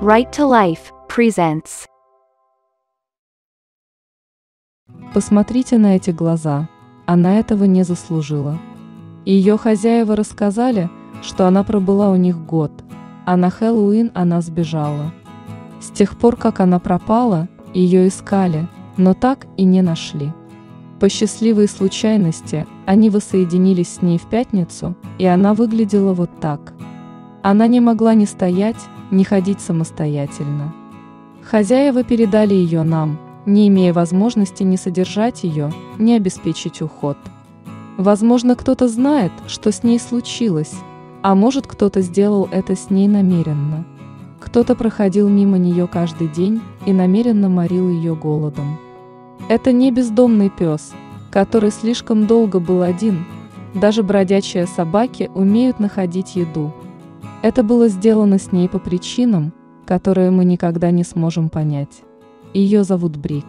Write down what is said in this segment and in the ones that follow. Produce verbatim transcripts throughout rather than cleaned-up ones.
Right to Life presents. Посмотрите на эти глаза, она этого не заслужила. Ее хозяева рассказали, что она пробыла у них год, а на Хэллоуин она сбежала. С тех пор, как она пропала, ее искали, но так и не нашли. По счастливой случайности, они воссоединились с ней в пятницу, и она выглядела вот так. Она не могла ни стоять, ни ходить самостоятельно. Хозяева передали ее нам, не имея возможности ни содержать ее, ни обеспечить уход. Возможно, кто-то знает, что с ней случилось, а может, кто-то сделал это с ней намеренно. Кто-то проходил мимо нее каждый день и намеренно морил ее голодом. Это не бездомный пес, который слишком долго был один, даже бродячие собаки умеют находить еду. Это было сделано с ней по причинам, которые мы никогда не сможем понять. Ее зовут Брик.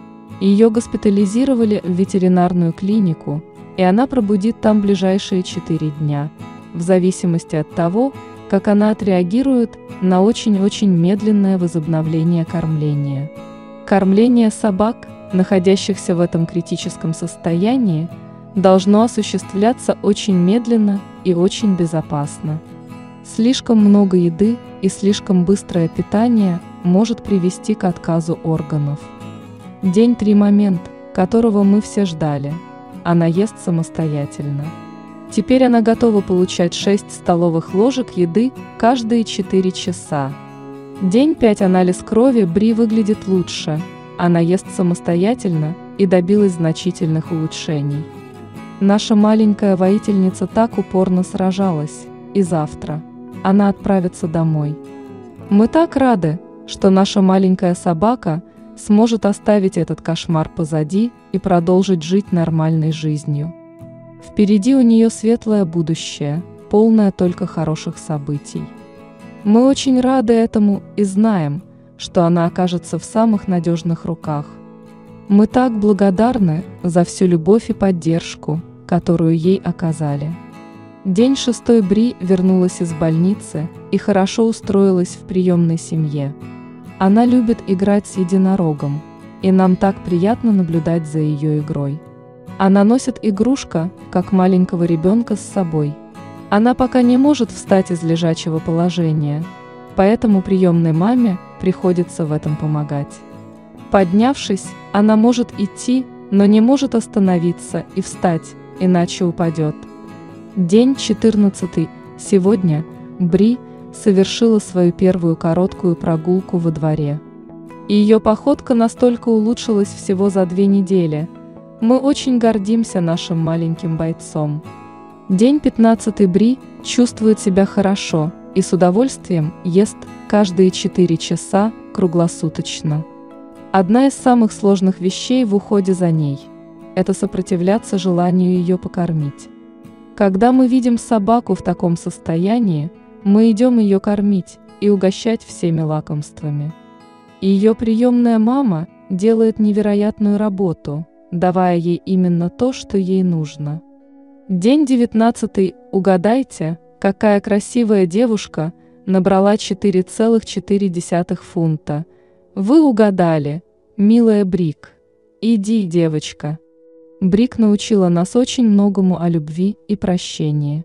Ее госпитализировали в ветеринарную клинику, и она пробудит там ближайшие четыре дня, в зависимости от того, как она отреагирует на очень-очень медленное возобновление кормления. Кормление собак, находящихся в этом критическом состоянии, должно осуществляться очень медленно и очень безопасно. Слишком много еды и слишком быстрое питание может привести к отказу органов. День три момент, которого мы все ждали. Она ест самостоятельно. Теперь она готова получать шесть столовых ложек еды каждые четыре часа. День пять анализ крови Бри выглядит лучше. Она ест самостоятельно и добилась значительных улучшений. Наша маленькая воительница так упорно сражалась, и завтра она отправится домой. Мы так рады, что наша маленькая собака сможет оставить этот кошмар позади и продолжить жить нормальной жизнью. Впереди у нее светлое будущее, полное только хороших событий. Мы очень рады этому и знаем, что она окажется в самых надежных руках. Мы так благодарны за всю любовь и поддержку, которую ей оказали. День шестой Бри вернулась из больницы и хорошо устроилась в приемной семье. Она любит играть с единорогом, и нам так приятно наблюдать за ее игрой. Она носит игрушка, как маленького ребенка, с собой. Она пока не может встать из лежачего положения, поэтому приемной маме приходится в этом помогать. Поднявшись, она может идти, но не может остановиться и встать, иначе упадет. День четырнадцатый. Сегодня Бри совершила свою первую короткую прогулку во дворе. Ее походка настолько улучшилась всего за две недели. Мы очень гордимся нашим маленьким бойцом. День пятнадцатый. Бри чувствует себя хорошо и с удовольствием ест каждые четыре часа круглосуточно. Одна из самых сложных вещей в уходе за ней – это сопротивляться желанию ее покормить. Когда мы видим собаку в таком состоянии, мы идем ее кормить и угощать всеми лакомствами. Ее приемная мама делает невероятную работу, давая ей именно то, что ей нужно. День девятнадцатый. Угадайте, какая красивая девушка набрала четыре целых четыре десятых фунта. Вы угадали, милая Брик. Иди, девочка. Брик научила нас очень многому о любви и прощении.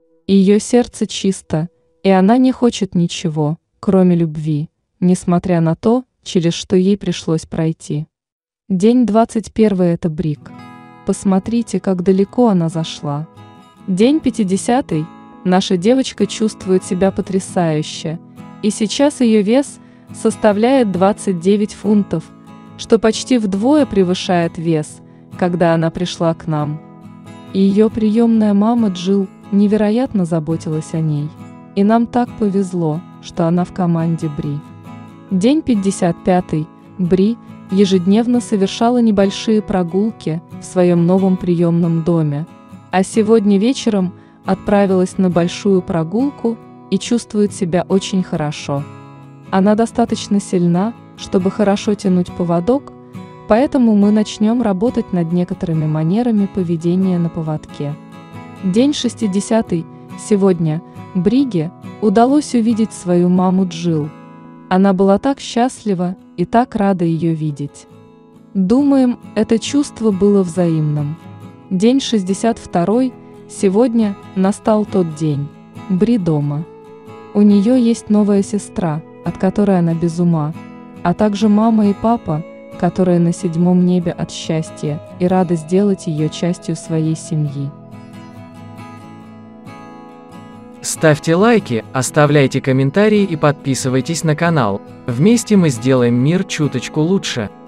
Ее сердце чисто, и она не хочет ничего, кроме любви, несмотря на то, через что ей пришлось пройти. День двадцать первый. Это Брик. Посмотрите, как далеко она зашла. День пятидесятый. Наша девочка чувствует себя потрясающе, и сейчас ее вес составляет двадцать девять фунтов, что почти вдвое превышает вес, когда она пришла к нам. Ее приемная мама Джилл невероятно заботилась о ней, и нам так повезло, что она в команде Бри. День пятьдесят пятый. Бри ежедневно совершала небольшие прогулки в своем новом приемном доме, а сегодня вечером отправилась на большую прогулку и чувствует себя очень хорошо. Она достаточно сильна, чтобы хорошо тянуть поводок, поэтому мы начнем работать над некоторыми манерами поведения на поводке. День шестидесятый. Сегодня Бриге удалось увидеть свою маму Джилл. Она была так счастлива и так рада ее видеть. Думаем, это чувство было взаимным. День шестьдесят второй. Сегодня настал тот день. Бри дома. У нее есть новая сестра, от которой она без ума, а также мама и папа, которые на седьмом небе от счастья и рады сделать ее частью своей семьи. Ставьте лайки, оставляйте комментарии и подписывайтесь на канал. Вместе мы сделаем мир чуточку лучше.